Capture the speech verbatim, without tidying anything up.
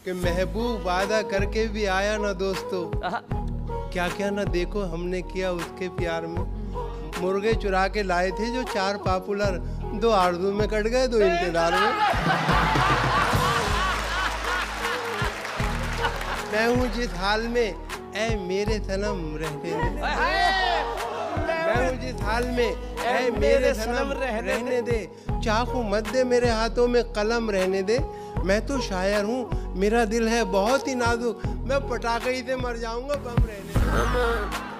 कि महबूब वादा करके भी आया ना दोस्तों, क्या क्या ना देखो हमने किया उसके प्यार में। मुर्गे चुरा के लाए थे जो चार पॉपुलर, दो आरज़ू में कट गए, दो इंतजार में। मैं हूँ जिस हाल में ऐ मेरे सनम रहने दे, मैं हूँ जिस हाल में ऐ मेरे सनम रहने दे, चाकू मत दे मेरे हाथों में कलम रहने दे। मैं तो शायर हूँ, मेरा दिल है बहुत ही नाजुक, मैं पटाखे ही से मर जाऊंगा, बम रहने दे।